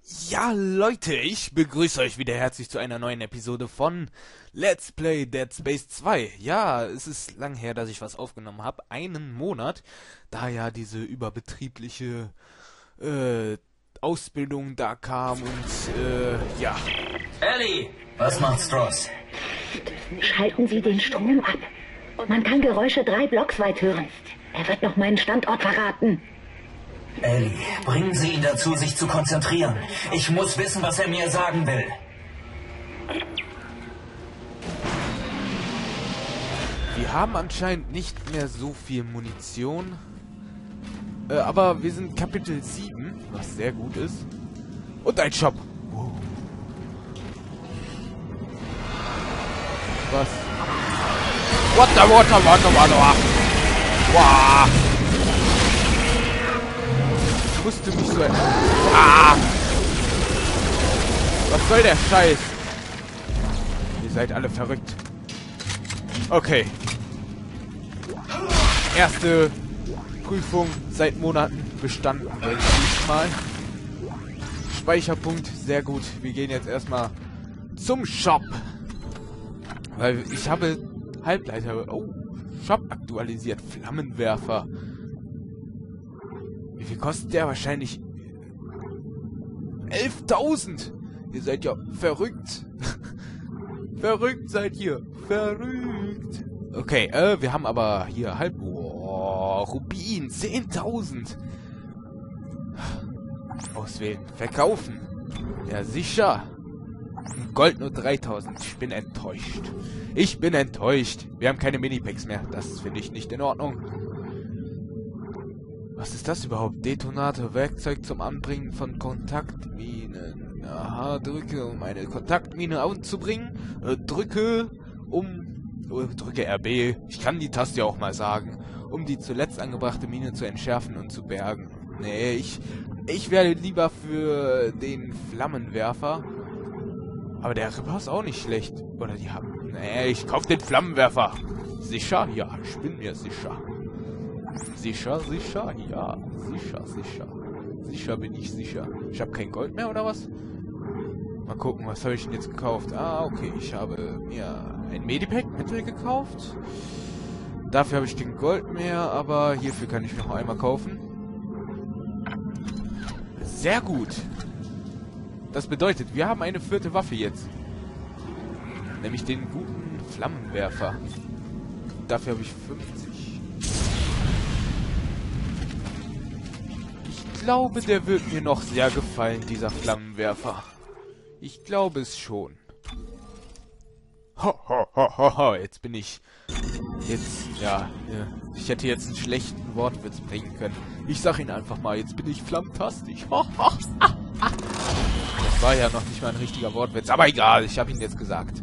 Ja, Leute, ich begrüße euch wieder herzlich zu einer neuen Episode von Let's Play Dead Space 2. Ja, es ist lang her, dass ich was aufgenommen habe. Einen Monat, da ja diese überbetriebliche Ausbildung da kam und ja. Ellie, was macht Stross? Schalten Sie den Strom ab. Man kann Geräusche 3 Blocks weit hören. Er wird noch meinen Standort verraten. Ellie, bringen Sie ihn dazu, sich zu konzentrieren. Ich muss wissen, was er mir sagen will. Wir haben anscheinend nicht mehr so viel Munition. Aber wir sind Kapitel 7, was sehr gut ist. Und ein Shop. Wow. Was? What the water. Wow. Ich musste mich so... Was soll der Scheiß? Ihr seid alle verrückt. Okay. Erste Prüfung seit Monaten bestanden. Mal. Speicherpunkt, sehr gut. Wir gehen jetzt erstmal zum Shop. Weil ich habe Halbleiter... Oh, Shop aktualisiert. Flammenwerfer. Wie viel kostet der? Wahrscheinlich 11.000. Ihr seid ja verrückt. Verrückt seid ihr. Verrückt. Okay, wir haben aber hier Rubin. 10.000. Auswählen. Verkaufen. Ja, sicher. Gold nur 3.000. Ich bin enttäuscht. Ich bin enttäuscht. Wir haben keine Minipacks mehr. Das finde ich nicht in Ordnung. Was ist das überhaupt? Detonator, Werkzeug zum Anbringen von Kontaktminen. Aha, drücke, um eine Kontaktmine anzubringen. Drücke RB. Ich kann die Taste ja auch mal sagen. Um die zuletzt angebrachte Mine zu entschärfen und zu bergen. Nee, ich werde lieber für den Flammenwerfer. Aber der Ripper ist auch nicht schlecht. Oder die haben... Nee, ich kaufe den Flammenwerfer. Sicher? Ja, ich bin mir sicher. Sicher, ja. Sicher. Sicher bin ich sicher. Ich habe kein Gold mehr, oder was? Mal gucken, was habe ich denn jetzt gekauft? Ah, okay, ich habe mir ein Medipack Mittel gekauft. Dafür habe ich kein Gold mehr, aber hierfür kann ich noch einmal kaufen. Sehr gut. Das bedeutet, wir haben eine 4. Waffe jetzt. Nämlich den guten Flammenwerfer. Dafür habe ich 50. Ich glaube, der wird mir noch sehr gefallen, dieser Flammenwerfer. Ich glaube es schon. Jetzt bin ich... ich hätte jetzt einen schlechten Wortwitz bringen können. Ich sag ihn einfach mal, jetzt bin ich flammtastisch. Das war ja noch nicht mal ein richtiger Wortwitz, aber egal, ich habe ihn jetzt gesagt.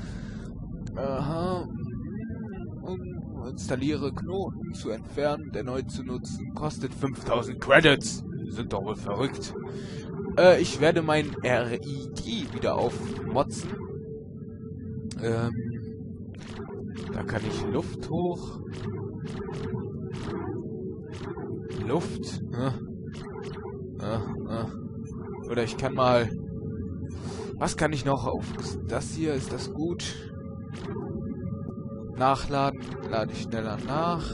Aha. Installiere Knoten zu entfernen, erneut zu nutzen. Kostet 5000 Credits. Sind doch wohl verrückt. Ich werde mein RID wieder aufmotzen. Da kann ich Luft hoch. Luft. Oder ich kann mal... Was kann ich noch auf? Das hier, ist das gut? Nachladen. Lade ich schneller nach.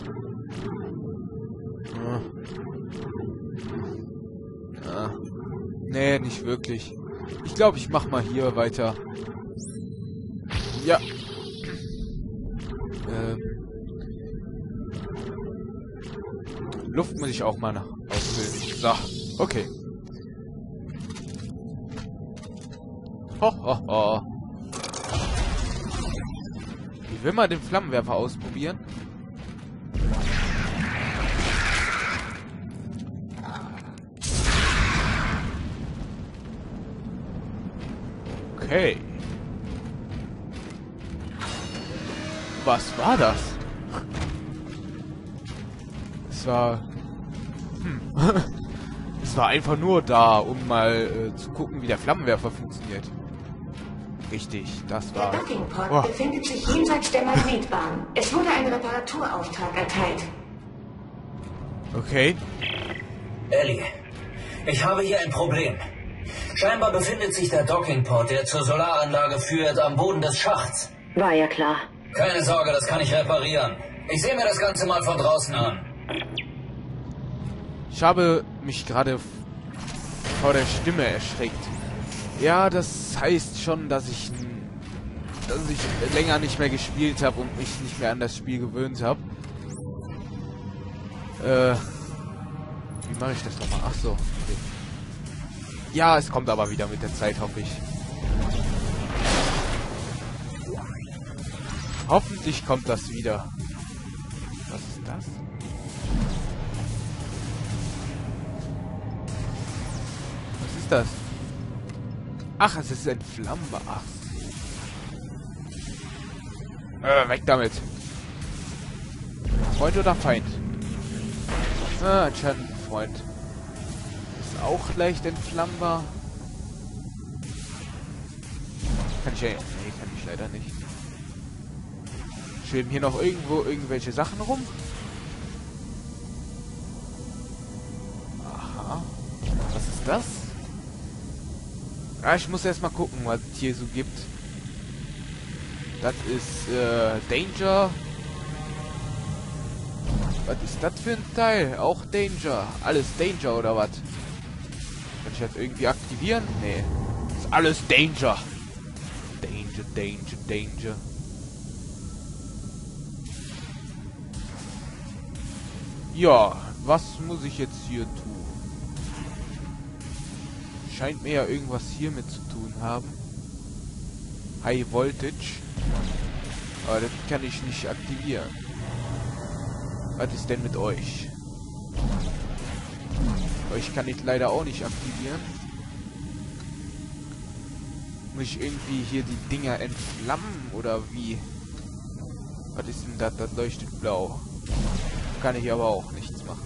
Nee, nicht wirklich. Ich glaube, ich mach mal hier weiter. Ja. Luft muss ich auch mal ausfüllen. So, okay. Ich will mal den Flammenwerfer ausprobieren. Okay. Was war das? Es war... Es war einfach nur da, um mal zu gucken, wie der Flammenwerfer funktioniert. Richtig, das war... Der Dockingport befindet sich jenseits der Magnetbahn. Es wurde ein Reparaturauftrag erteilt. Okay. Ellie, ich habe hier ein Problem. Scheinbar befindet sich der Dockingport, der zur Solaranlage führt, am Boden des Schachts. War ja klar. Keine Sorge, das kann ich reparieren. Ich sehe mir das Ganze mal von draußen an. Ich habe mich gerade vor der Stimme erschreckt. Ja, das heißt schon, dass ich länger nicht mehr gespielt habe und mich nicht mehr an das Spiel gewöhnt habe. Wie mache ich das nochmal? Ach so. Okay. Ja, es kommt aber wieder mit der Zeit, hoffe ich. Hoffentlich kommt das wieder. Was ist das? Was ist das? Ach, es ist ein Flammenwer. Ach. Weg damit. Freund oder Feind? Ah, anscheinend Freund. Ist auch leicht entflammbar. Kann ich ja... Nee, kann ich leider nicht. Schweben hier noch irgendwo irgendwelche Sachen rum? Aha. Was ist das? Ah, ich muss erst mal gucken, was es hier so gibt. Das ist Danger. Was ist das für ein Teil? Auch Danger. Alles Danger oder was? Kann ich das irgendwie aktivieren? Nee. Ist alles Danger. Danger, Danger, Danger. Ja, was muss ich jetzt hier tun? Scheint mir ja irgendwas hiermit zu tun haben. High Voltage. Aber das kann ich nicht aktivieren. Was ist denn mit euch? Euch kann ich leider auch nicht aktivieren. Muss ich irgendwie hier die Dinger entflammen oder wie? Was ist denn das? Das leuchtet blau. Kann ich aber auch nichts machen.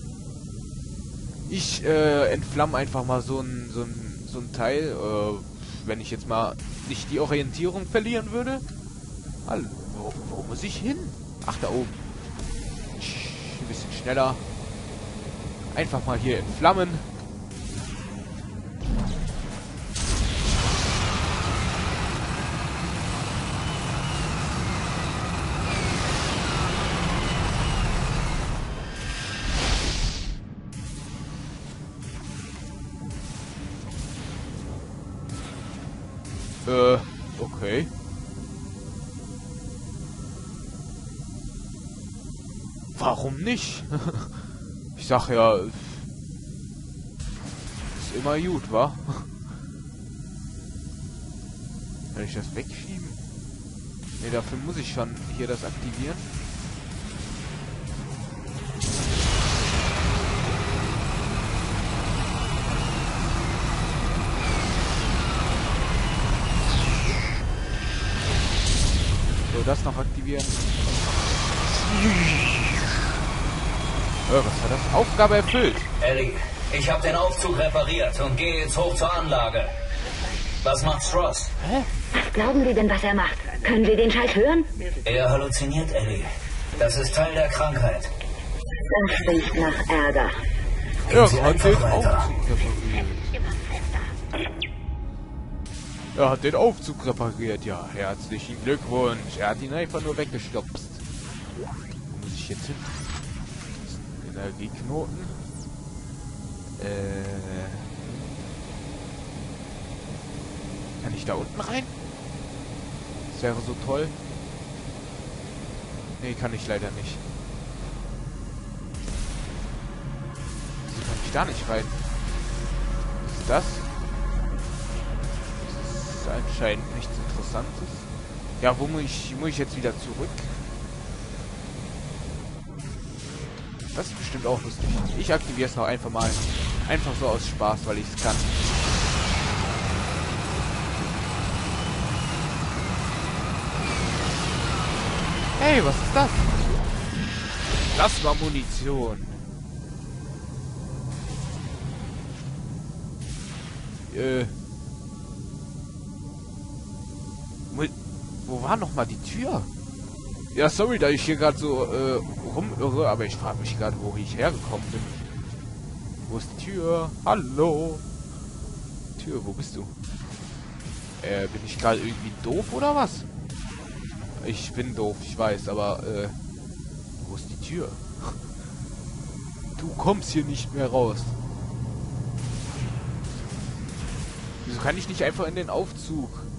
Ich entflamme einfach mal so ein Teil, wenn ich jetzt mal nicht die Orientierung verlieren würde. Hallo, wo muss ich hin? Ach, da oben. Ein bisschen schneller. Einfach mal hier entflammen. Okay. Warum nicht? Ich sag ja, ist immer gut, wa? Kann ich das wegschieben? Ne, dafür muss ich schon hier das aktivieren. So, das noch aktivieren. Was war das? Aufgabe erfüllt. Ellie, ich habe den Aufzug repariert und gehe jetzt hoch zur Anlage. Was macht Stross? Hä? Was glauben Sie denn, was er macht? Können Sie den Scheiß hören? Er halluziniert, Ellie. Das ist Teil der Krankheit. Das riecht nach Ärger. Ja, Sie hat einfach den weiter. Aufzug repariert. Er hat den Aufzug repariert, ja. Herzlichen Glückwunsch. Er hat ihn einfach nur weggestopst. Wo muss ich jetzt hin? Energieknoten. Kann ich da unten rein? Das wäre so toll. Nee, kann ich leider nicht. Wieso kann ich da nicht rein? Was ist das? Das ist anscheinend nichts Interessantes. Ja, wo muss ich jetzt wieder zurück? Das ist bestimmt auch lustig. Ich aktiviere es noch einfach mal. Einfach so aus Spaß, weil ich es kann. Hey, was ist das? Das war Munition. Wo war noch mal die Tür? Ja, sorry, da ich hier gerade so rumirre, aber ich frage mich gerade, wo ich hergekommen bin. Wo ist die Tür? Hallo? Tür. Wo bist du? Bin ich gerade irgendwie doof oder was? Ich bin doof, ich weiß, aber wo ist die Tür? Du kommst hier nicht mehr raus. Wieso kann ich nicht einfach in den Aufzug?